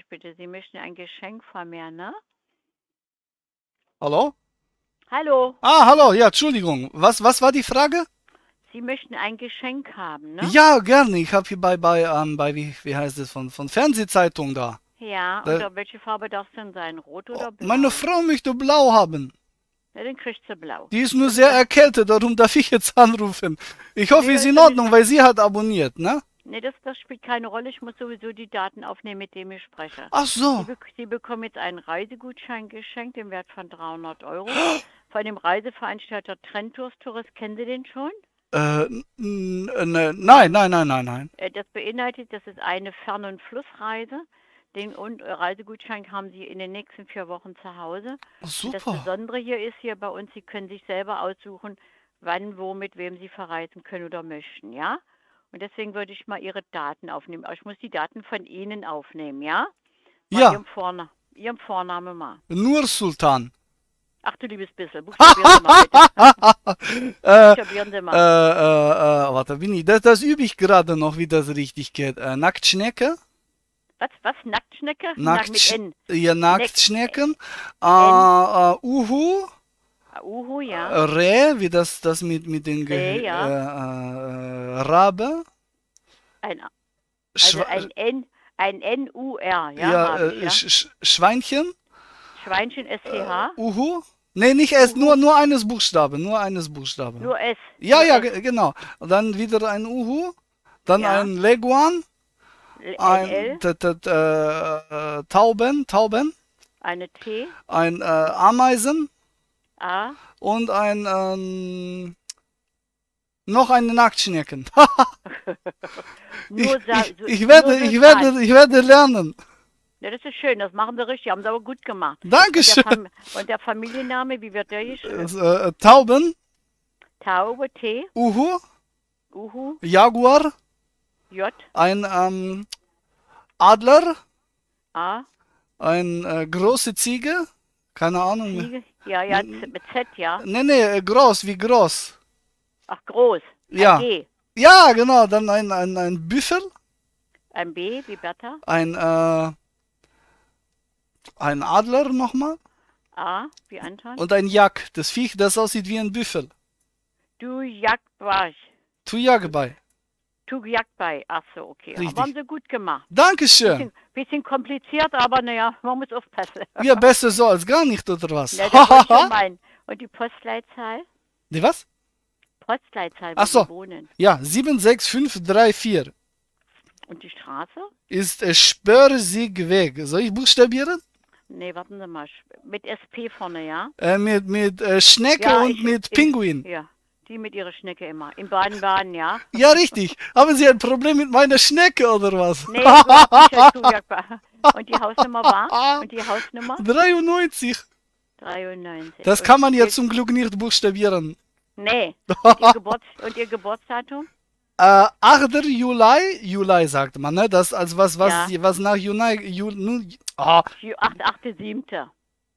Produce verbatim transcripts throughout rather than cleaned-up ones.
bitte. Sie möchten ein Geschenk von mir, ne? Hallo? Hallo, Ah, hallo, ja, Entschuldigung. Was, was war die Frage? Sie möchten ein Geschenk haben, ne? Ja, gerne. Ich habe hier bei, bei, ähm, bei wie, wie heißt es, von, von Fernsehzeitung da. Ja, und da. da, welche Farbe darf es denn sein? Rot Oh, oder meine blau? Frau möchte blau haben. Ja, dann kriegst du blau. Die ist nur Das, sehr das, erkältet, darum darf ich jetzt anrufen. Ich hoffe, nee, ist das ist in ja nicht Ordnung, schlimm. weil sie hat abonniert, ne? Nee, das, das spielt keine Rolle. Ich muss sowieso die Daten aufnehmen, mit denen ich spreche. Ach Sie, so. bek Sie bekommen jetzt einen Reisegutschein geschenkt im Wert von dreihundert Euro von dem Reiseveranstalter Trendtours Tourist. Kennen Sie den schon? Äh, n- n- ne, nein, Nein. nein, nein, nein, nein. Äh, Das beinhaltet, das ist eine Fern- und Flussreise. Den und äh, Reisegutschein haben Sie in den nächsten vier Wochen zu Hause. Oh, Und das super. Besondere hier ist hier bei uns, Sie können sich selber aussuchen, wann, wo, mit wem Sie verreisen können oder möchten, ja? Und deswegen würde ich mal Ihre Daten aufnehmen. Aber ich muss die Daten von Ihnen aufnehmen, ja? Mal Ja, Ihrem Vornamen, Ihrem Vorname mal. nur Sultan. Ach du liebes bisschen, buchstabieren Sie mal bitte. äh, äh, Buchstabieren Sie äh, mal. äh, warte, Winnie, das, das übe ich gerade noch, wie das richtig geht. Äh, Nacktschnecke, Was, was? Nacktschnecke? Nackt mit Nacktsch N. ja, Neck, Nacktschnecken, äh, N. äh, Uhu, Ah, Uhu, ja. äh, Reh, wie das, das mit, mit den Reh, Gehö ja. äh, äh, Rabe, Ein, also Schwa ein N, ein N U R, ja, ja, habe ich, äh, ja. Sch Sch Schweinchen, Schweinchen S C H. Uhu. Nee, nicht S, Uhu. nur, nur eines Buchstabe, nur eines Buchstabe. Nur S. Ja, Nur ja, S. ge- genau. Und dann wieder ein Uhu, dann Ja. ein Leguan, Ein ein L. t -t -t äh, äh, Tauben, Tauben, Eine T. ein äh, Ameisen A. und ein ähm, noch eine Nacktschnecken. ich, Nur, Sa ich, so, ich nur werde, ich Sultan. werde, ich werde lernen. Ja, das ist schön. Das machen Sie richtig. Haben Sie aber gut gemacht. Und der, Dankeschön. Fam und der Familienname, wie wird der geschrieben? Äh, Tauben, Taube, T. Uhu, Uhu. Jaguar, J. ein ähm, Adler, A. ein äh, große Ziege, keine Ahnung. Ziege. Ja, ja, Z mit Z, ja. Nee, nee, äh, groß, wie groß. Ach, groß. Ein Ja. G. Ja, genau, dann ein, ein, ein Büffel, Ein B, wie Bertha. ein, äh, ein Adler nochmal A, wie Anton. und ein Jak, das Viech, das aussieht wie ein Büffel. Du Jagdbarsch. Tujagbei. Tu Jagdbei. Ach so, okay. Aber haben Richtig. Sie gut gemacht. Dankeschön. Bisschen, bisschen kompliziert, aber naja, man muss aufpassen. Ja, besser so als gar nicht, oder was? Ja, das wollte ich schon meinen. Und die Postleitzahl? Die was? Postleitzahl, wo Ach so. Sie wohnen. Ja, sieben sechs fünf drei vier Und die Straße? ist äh, Spörsigweg. Soll ich buchstabieren? Nee, warten Sie mal. Mit S P vorne, ja? Äh, mit mit äh, Schnecke Ja, und ich, mit in, Pinguin. ja, die mit ihrer Schnecke immer. In Baden-Baden, ja? Ja, richtig. Haben Sie ein Problem mit meiner Schnecke, oder was? Nee, überhaupt nicht, Herr Tujakba. Und die Hausnummer war? Und die Hausnummer? dreiundneunzig. dreiundneunzig. Das Und kann man ja ihr, zum Glück nicht buchstabieren. nee. Und ihr, Geburts und ihr Geburtsdatum? Äh, achter Juli, Juli sagt man, ne? Das als was, was, Ja. was nach Juni, Juli, ah, achter siebter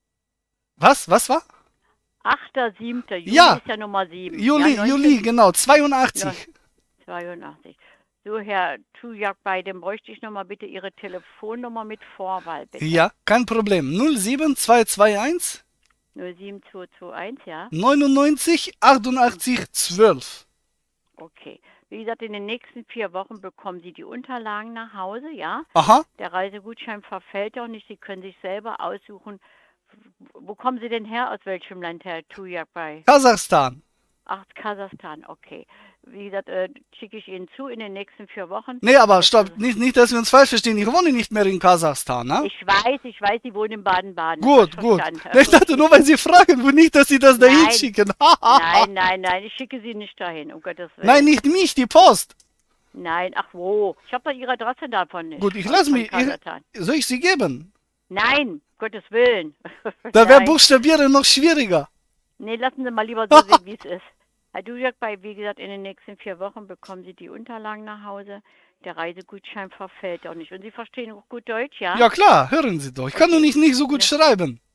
was, was war? achter siebter Juli Ja. ist ja Nummer sieben. Juli, ja, Juli, genau, zweiundachtzig. zweiundachtzig. So, Herr Tujakbei, dann bräuchte ich nochmal bitte Ihre Telefonnummer mit Vorwahl, bitte. Ja, kein Problem. null sieben zwei zwei eins null sieben zwei zwei eins, ja? neunundneunzig achtundachtzig zwölf. Okay. Wie gesagt, in den nächsten vier Wochen bekommen Sie die Unterlagen nach Hause, ja? Aha. Der Reisegutschein verfällt auch nicht. Sie können sich selber aussuchen. Wo kommen Sie denn her? Aus welchem Land, Herr Tujakbei? Kasachstan. Ach, Kasachstan, okay. Wie gesagt, äh, schicke ich Ihnen zu in den nächsten vier Wochen. Nee, aber Das stopp, ist- nicht, nicht, dass wir uns falsch verstehen. Ich wohne nicht mehr in Kasachstan, ne? Ich weiß, ich weiß, Sie wohnen in Baden-Baden. Gut, Das gut. verstanden. Ich dachte nur, weil Sie fragen, wo nicht, dass Sie das dahin Nein. schicken. Nein, nein, nein, ich schicke Sie nicht dahin, um Gottes Willen. Nein, nicht mich, die Post. Nein, ach wo. Ich habe doch Ihre Adresse davon nicht. Gut, ich Von- lasse von mich. Ich, Kasachstan. soll ich sie geben? Nein, Gottes Willen. Da wäre Nein. Buchstabieren noch schwieriger. Nee, lassen Sie mal lieber so sehen, wie es ist. Herr Dujak, bei, wie gesagt, in den nächsten vier Wochen bekommen Sie die Unterlagen nach Hause. Der Reisegutschein verfällt auch nicht. Und Sie verstehen auch gut Deutsch, ja? Ja klar, hören Sie doch. Ich kann Okay. nur nicht, nicht so gut Ja. schreiben.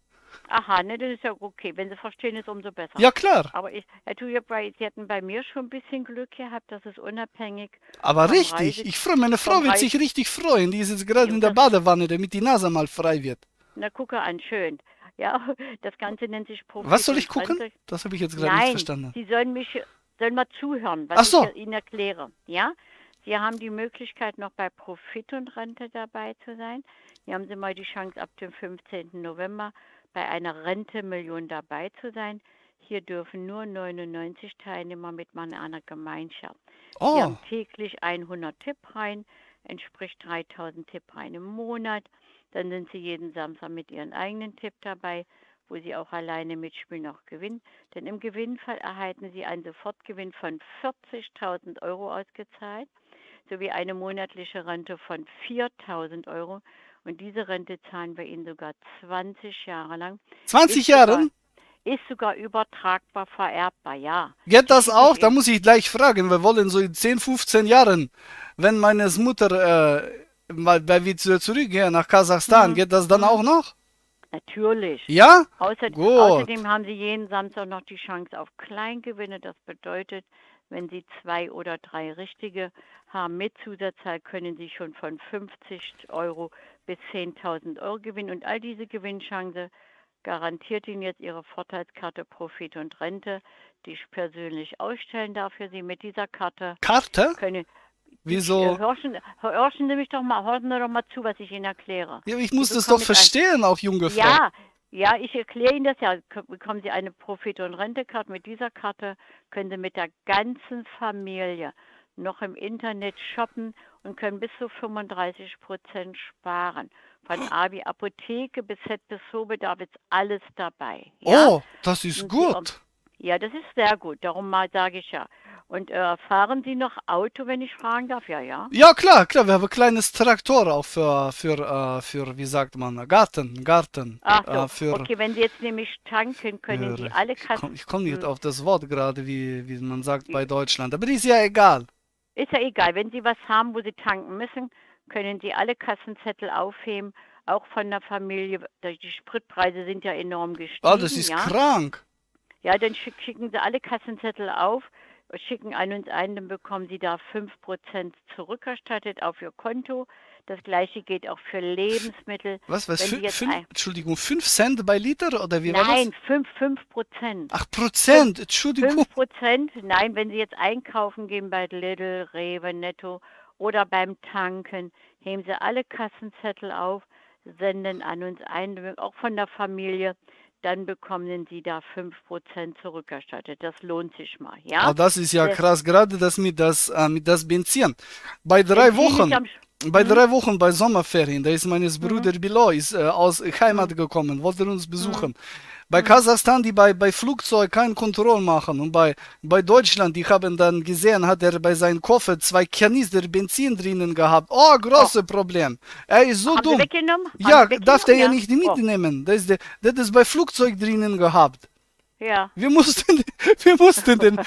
Aha, ne, das ist ja okay. Wenn Sie verstehen, ist umso besser. Ja, klar. Aber ich, Herr Tujak, Sie hatten bei mir schon ein bisschen Glück gehabt, dass es unabhängig Aber vom richtig, Reise, ich freue, meine vom Frau wird Reise, sich richtig freuen. Die ist jetzt gerade in und der das, Badewanne, damit die Nase mal frei wird. na, gucke an, schön. Ja, das Ganze nennt sich Was Profit soll ich und gucken? Rente. Das habe ich jetzt gerade nicht Nein, verstanden. Sie sollen mich, sollen mal zuhören, Ach was ich so. Ihnen erkläre. Ja, Sie haben die Möglichkeit, noch bei Profit und Rente dabei zu sein. Hier haben Sie mal die Chance, ab dem fünfzehnten November bei einer Rente-Million dabei zu sein. Hier dürfen nur neunundneunzig Teilnehmer mitmachen in einer Gemeinschaft. Sie Oh, haben täglich hundert Tippreihen, entspricht dreitausend Tippreihen im Monat. Dann sind Sie jeden Samstag mit Ihren eigenen Tipp dabei, wo Sie auch alleine mitspielen, auch gewinnen. Denn im Gewinnfall erhalten Sie einen Sofortgewinn von vierzigtausend Euro ausgezahlt, sowie eine monatliche Rente von viertausend Euro. Und diese Rente zahlen wir Ihnen sogar zwanzig Jahre lang. zwanzig Ist sogar, Jahren? ist sogar übertragbar, vererbbar, ja. Geht Die das schicke ich auch? Da Ihnen. muss ich gleich fragen. Wir wollen so in zehn, fünfzehn Jahren, wenn meine Mutter äh, mal weil wir zu- zurückgehen nach Kasachstan, Hm, geht das dann hm, auch noch? natürlich. Ja? Außer, Gut. außerdem haben Sie jeden Samstag noch die Chance auf Kleingewinne. Das bedeutet, wenn Sie zwei oder drei richtige haben mit Zusatzzahl, können Sie schon von fünfzig Euro bis zehntausend Euro gewinnen. Und all diese Gewinnchance garantiert Ihnen jetzt Ihre Vorteilskarte Profit und Rente, die ich persönlich ausstellen darf für Sie. Mit dieser Karte Karte? können die, äh, Wieso? horchen, horchen Sie mich doch mal, horchen Sie doch mal zu, was ich Ihnen erkläre. Ja, ich Sie muss das bekommen doch mit ein verstehen, auch junge Frau. ja, ja, ich erkläre Ihnen das ja. K- Bekommen Sie eine Profit- und Rentekarte. Mit dieser Karte können Sie mit der ganzen Familie noch im Internet shoppen und können bis zu fünfunddreißig Prozent sparen. Von A wie Apotheke bis Z bis Zoobedarf ist alles dabei. Ja, Oh, das ist und Sie, um, gut. ja, das ist sehr gut. Darum mal sage ich ja. Und äh, fahren Sie noch Auto, wenn ich fragen darf? Ja, ja. Ja, klar, klar, wir haben ein kleines Traktor auch für, für, äh, für, wie sagt man, Garten, Garten, Ach äh, so, für, okay, wenn Sie jetzt nämlich tanken, können für, Sie alle ich komme Kassen. ich komm nicht Hm, auf das Wort gerade, wie, wie man sagt bei Deutschland, aber ist ja egal. Ist ja egal, wenn Sie was haben, wo Sie tanken müssen, können Sie alle Kassenzettel aufheben, auch von der Familie. Die Spritpreise sind ja enorm Oh, das gestiegen, ist ja. krank. Ja, dann schick, schicken Sie alle Kassenzettel auf, schicken an uns ein, dann bekommen Sie da fünf Prozent zurückerstattet auf Ihr Konto. Das gleiche geht auch für Lebensmittel. Was, was, Wenn Sie fünf, jetzt fünf, ein, Entschuldigung, fünf Cent bei Liter oder wie war das? nein, fünf, fünf Prozent. Ach, Fünf, Prozent, Entschuldigung. fünf Prozent, nein, wenn Sie jetzt einkaufen gehen bei Lidl, Rewe, Netto oder beim Tanken, heben Sie alle Kassenzettel auf, senden an uns ein, auch von der Familie, dann bekommen Sie da fünf Prozent zurückerstattet. Das lohnt sich mal, Oh, ja? das ist ja Se- krass, gerade das mit das, äh, mit das Benzin. Bei drei Benzin ist Wochen, am... Sch- bei Hm? drei Wochen bei Sommerferien, da ist meines Hm? Bruder Bilal ist, äh, aus Hm? Heimat gekommen, wollte uns Hm? besuchen. Bei Hm? Kasachstan, die bei, bei Flugzeug keine Kontrolle machen und bei, bei Deutschland, die haben dann gesehen, hat er bei seinem Koffer zwei Kanister Benzin drinnen gehabt. Oh, Oh, großes Problem. Er ist so haben Sie dumm. weggenommen? Haben Ja, Sie darf der weggenommen? ja Ja. nicht Oh, mitnehmen. Das ist, der, das ist bei Flugzeug drinnen gehabt. ja. Wir mussten, wir mussten den,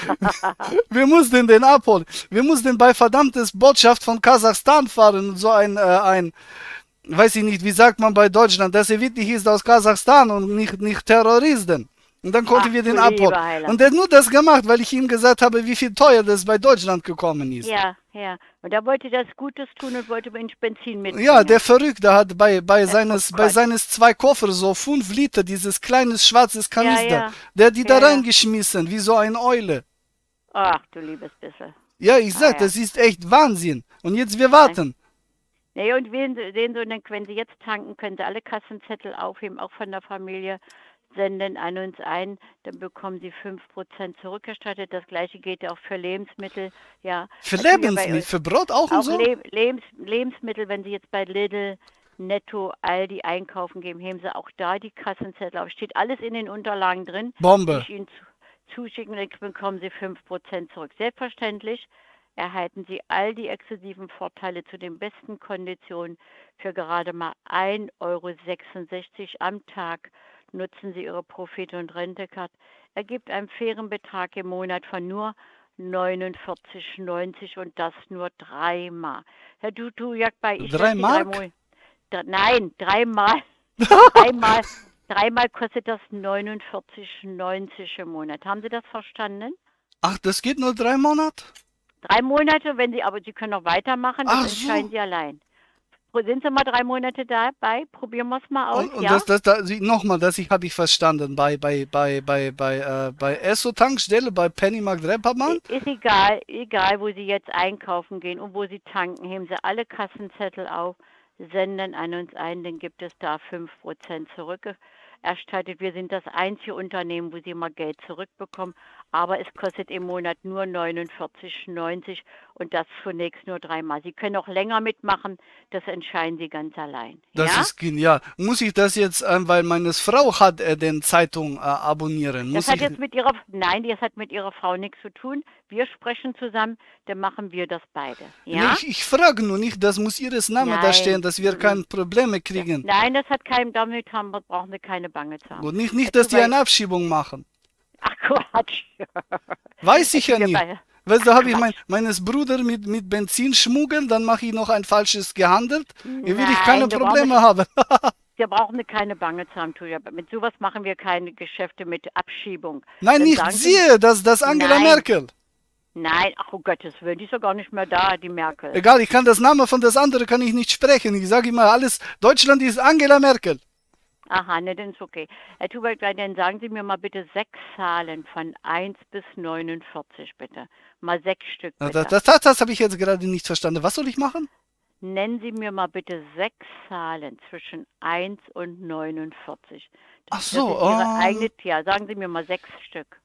wir mussten den abholen. Wir mussten bei verdammtes Botschaft von Kasachstan fahren und so ein, äh, ein, weiß ich nicht, wie sagt man bei Deutschland, dass er wirklich ist aus Kasachstan und nicht, nicht Terroristen. Und dann konnten Ach wir du den abholen. lieber Und Heiland. der hat nur das gemacht, weil ich ihm gesagt habe, wie viel teuer das bei Deutschland gekommen ist. Ja, ja. Und er wollte das Gutes tun und wollte uns Benzin Ja, der mitbringen. Verrückte hat bei, bei Äh, Oh seines, bei Gott. seines zwei Koffer so fünf Liter, dieses kleines schwarzes Ja, Kanister, ja. der hat die da Ja, ja. reingeschmissen, wie so eine Eule. Ach, du liebes bisschen. Ja, ich Ah sag, ja. das ist echt Wahnsinn. Und jetzt wir Nein. warten. Nee, und sehen Sie, sehen Sie, und dann, wenn Sie jetzt tanken, können Sie alle Kassenzettel aufheben, auch von der Familie, senden an uns ein, dann bekommen Sie fünf Prozent zurückerstattet. Das gleiche geht ja auch für Lebensmittel. Ja, Für das tun ja bei Lebensmittel, uns für Brot auch und auch so? Le Lebens Lebensmittel, wenn Sie jetzt bei Lidl, Netto, Aldi einkaufen gehen, heben Sie auch da die Kassenzettel auf. Steht alles in den Unterlagen drin, die Bombe. ich Ihnen zu zuschicken, dann bekommen Sie fünf Prozent zurück. Selbstverständlich erhalten Sie all die exklusiven Vorteile zu den besten Konditionen für gerade mal ein Euro sechsundsechzig am Tag. Nutzen Sie Ihre Profit- und Rentekarte. Ergibt einen fairen Betrag im Monat von nur neunundvierzig neunzig und das nur dreimal. Herr Dutujak, bei ich lasse die drei Drei Mark? Monate. Nein, dreimal. Dreimal. Dreimal kostet das neunundvierzig neunzig im Monat. Haben Sie das verstanden? Ach, das geht nur drei Monate? Drei Monate, wenn Sie, aber Sie können noch weitermachen, das Ach entscheiden so. Sie allein. Sind Sie mal drei Monate dabei? Probieren wir es mal aus, Und, und ja? das, das, das nochmal, das ich habe ich verstanden. Bei, bei, bei, bei, bei, äh, bei Esso-Tankstelle, bei Pennymarkt Reeperbahn? I- Ist egal, egal, wo Sie jetzt einkaufen gehen und wo Sie tanken, heben Sie alle Kassenzettel auf, senden an uns ein, dann gibt es da fünf Prozent zurückerstattet. Wir sind das einzige Unternehmen, wo Sie mal Geld zurückbekommen, aber es kostet im Monat nur neunundvierzig neunzig und das zunächst nur dreimal. Sie können auch länger mitmachen, das entscheiden Sie ganz allein. Das Ja? ist genial. Muss ich das jetzt, ähm, weil meine Frau hat äh, den Zeitung äh, abonnieren? Das Muss hat ich? jetzt mit Ihrer, nein, das hat mit Ihrer Frau nichts zu tun. Wir sprechen zusammen, dann machen wir das beide. Nee, Ja? ich, ich frage nur nicht, das muss Ihres Name da Nein. stehen, dass wir Mhm. keine Probleme kriegen. Nein, das hat keinen, damit haben wir, brauchen wir keine Bange zu haben. Und nicht, nicht, Dazu dass die weil- eine Abschiebung machen. Ach Quatsch. Weiß ich ja Wir nicht. bei- Weißt du, habe ich Quatsch. mein, meines Bruder mit, mit Benzin schmuggeln, dann mache ich noch ein falsches gehandelt. Hier will ich Nein, keine da brauchen Probleme wir- haben. Wir brauchen keine Bange zu haben, Tuja. Mit sowas machen wir keine Geschäfte mit Abschiebung. Nein, Dann nicht sagen Sie- Sie, das, das Angela Nein. Merkel. Nein, ach um Gottes Willen, die ist doch gar nicht mehr da, die Merkel. Egal, ich kann das Name von das andere kann ich nicht sprechen. Ich sage immer alles, Deutschland ist Angela Merkel. Aha, ne, dann ist okay. Herr Tubert, dann sagen Sie mir mal bitte sechs Zahlen von eins bis neunundvierzig, bitte. Mal sechs Stück, Na, bitte. Das, das, das habe ich jetzt gerade nicht verstanden. Was soll ich machen? Nennen Sie mir mal bitte sechs Zahlen zwischen eins und neunundvierzig. Ach Das so, ist Ihre ähm, eigene, ja, sagen Sie mir mal sechs Stück.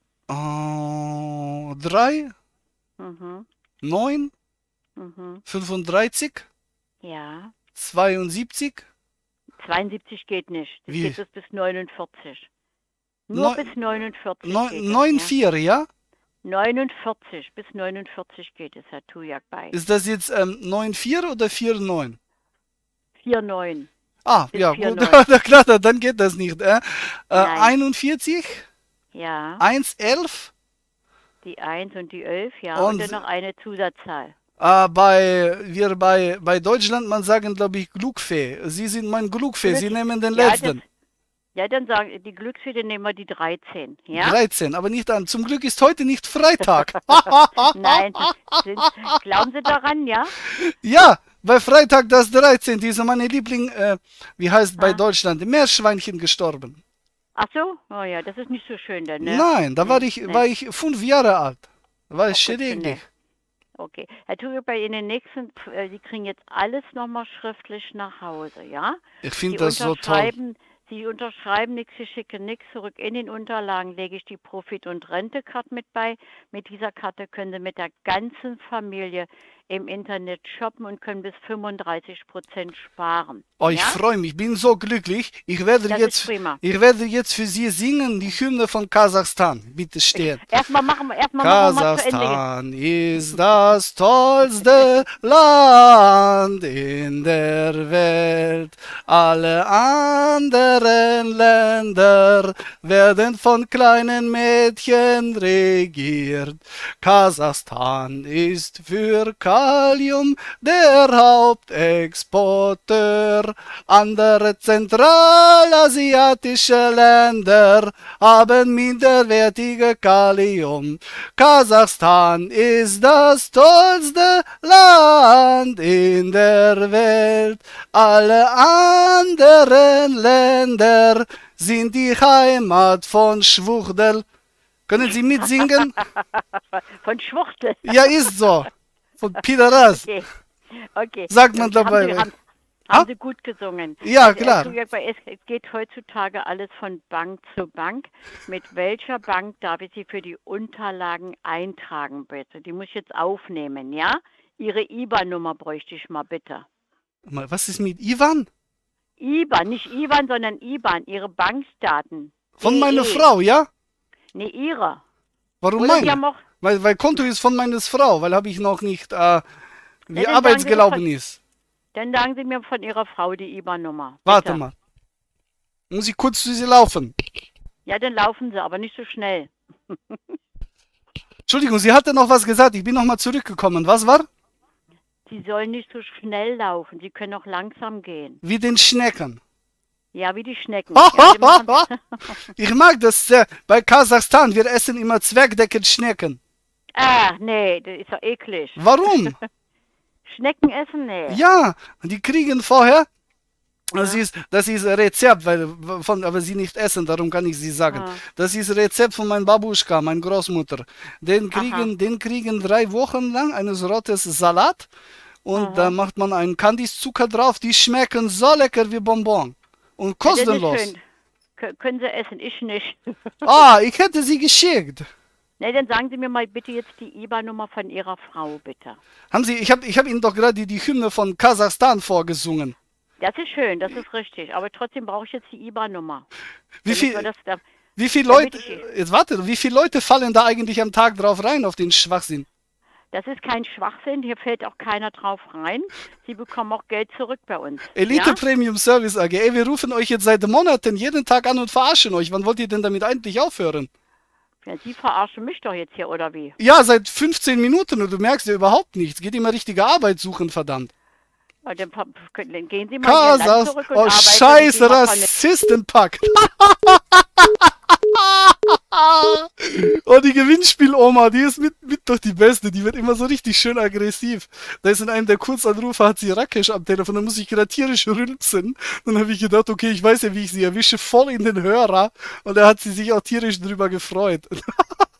Oh, drei, Mhm, neun, mhm, fünfunddreißig, ja. zweiundsiebzig. zweiundsiebzig geht nicht. Das Wie? geht es bis neunundvierzig. Nur Neun- bis neunundvierzig Neun, geht neun, es, vier, ja? ja? neunundvierzig, bis neunundvierzig geht es, Herr Tujak, bei. Ist das jetzt ähm, neun vier oder vier neun? vier neun. Ah, Bis ja, vier gut, neun. na klar, dann geht das nicht. Äh? Äh, Nein. einundvierzig, Ja, eins elf, die eins und die elf, ja. Und- Und, dann noch eine Zusatzzahl. äh, bei, wir bei, bei Deutschland, man sagen, glaube ich, Glückfee. Sie sind mein Glückfee, Sie Glück- nehmen den Ja, letzten. das, ja, dann sagen die Glücksfee, nehmen wir die dreizehn. Ja? dreizehn, aber nicht an. Zum Glück ist heute nicht Freitag. Nein, sind, glauben Sie daran, ja? Ja, bei Freitag das dreizehnte ist meine Liebling, äh, wie heißt bei Ah. Deutschland, Meerschweinchen gestorben. Ach so? Oh ja, das ist nicht so schön dann, ne? Nein, da war ich, Nee. war ich fünf Jahre alt. Da war ich Oh Gott, schrecklich. Okay. Herr Tuge, bei Ihnen nächsten, äh, Sie kriegen jetzt alles nochmal schriftlich nach Hause, ja? Ich Sie finde das so toll. unterschreiben, Sie unterschreiben nichts, Sie schicken nichts zurück. In den Unterlagen lege ich die Profit- und Rente-Card mit bei. Mit dieser Karte können Sie mit der ganzen Familie im Internet shoppen und können bis fünfunddreißig Prozent sparen. Oh, ich ja? freue mich, bin so glücklich. Ich werde Das ist jetzt, prima. ich werde jetzt für Sie singen die Hymne von Kasachstan. Bitte stehen. Erstmal machen wir, erstmal machen wir mal zu Ende. Kasachstan ist das tollste Land in der Welt. Alle anderen Länder werden von kleinen Mädchen regiert. Kasachstan ist für Kalium der Hauptexporteur. Andere zentralasiatische Länder haben minderwertige Kalium. Kasachstan ist das tollste Land in der Welt. Alle anderen Länder sind die Heimat von Schwuchtel. Können Sie mitsingen? Von Schwuchtel. Ja, ist so. Von Pideras. Okay. Okay. Sagt man Haben dabei. Sie, haben, Ha? haben Sie gut gesungen. Ja, Also, klar. Herr Tujak, Es es geht heutzutage alles von Bank zu Bank. Mit welcher Bank darf ich Sie für die Unterlagen eintragen, bitte? Die muss ich jetzt aufnehmen, ja? Ihre I B A N-Nummer bräuchte ich mal, bitte. Mal, was ist mit Ivan? I B A N, nicht Ivan, sondern I B A N, Ihre Bankdaten. Von meiner D E. Frau, ja? Nee, Ihre. Warum Oder Sie meine? haben auch, Weil, weil Konto ist von meiner Frau, weil habe ich noch nicht, äh, wie Ja, dann Arbeitsgelauben sagen Sie ist. dann sagen Sie mir von Ihrer Frau die I B A N-Nummer. Warte mal. Muss ich kurz zu Sie laufen? Ja, dann laufen Sie, aber nicht so schnell. Entschuldigung, sie hatte noch was gesagt. Ich bin noch mal zurückgekommen. Was war? Sie sollen nicht so schnell laufen. Sie können auch langsam gehen. Wie den Schnecken. Ja, wie die Schnecken. Ja, die machen, Ich mag das sehr. Bei Kasachstan, wir essen immer Zwergdeckelschnecken. ah, nee, das ist doch eklig. Warum? Schnecken essen? Nee. Ja, die kriegen vorher, das Ja. ist, das ist ein Rezept, weil, von, aber sie nicht essen, darum kann ich sie sagen. Ah. Das ist ein Rezept von meinem Babuschka, meiner Großmutter. Den Aha. kriegen, den kriegen drei Wochen lang eines rotes Salat und Aha. da macht man einen Kandiszucker drauf, die schmecken so lecker wie Bonbon. Und Ja, das ist kostenlos. schön. Kö- Können Sie essen, ich nicht. Ah, ich hätte sie geschickt. Ne, dann sagen Sie mir mal bitte jetzt die I B A N-Nummer von Ihrer Frau, bitte. Haben Sie, ich habe ich hab Ihnen doch gerade die, die Hymne von Kasachstan vorgesungen. Das ist schön, das ist richtig. Aber trotzdem brauche ich jetzt die I B A N-Nummer. Wie Damit viel, wir das da, wie viele damit Leute, ich- jetzt warte, wie viele Leute fallen da eigentlich am Tag drauf rein auf den Schwachsinn? das ist kein Schwachsinn, hier fällt auch keiner drauf rein. Sie bekommen auch Geld zurück bei uns. Elite ja? Premium Service A G. Ey, wir rufen euch jetzt seit Monaten jeden Tag an und verarschen euch. Wann wollt ihr denn damit eigentlich aufhören? Ja, Sie verarschen mich doch jetzt hier, oder wie? Ja, seit fünfzehn Minuten und du merkst ja überhaupt nichts. Geht immer richtige Arbeit suchen, verdammt. Ja, Dann, pa- dann gehen Sie mal in Ihr Land Kasachs, zurück und oh arbeiten. scheiß und Sie machen Rassistenpack. Oh, die Gewinnspiel-Oma, die ist mit, mit doch die Beste. Die wird immer so richtig schön aggressiv. Da ist in einem der Kurzanrufe, hat sie Rakesh am Telefon, da muss ich gerade tierisch rülpsen. Dann habe ich gedacht, okay, ich weiß ja, wie ich sie erwische, voll in den Hörer. Und da hat sie sich auch tierisch drüber gefreut.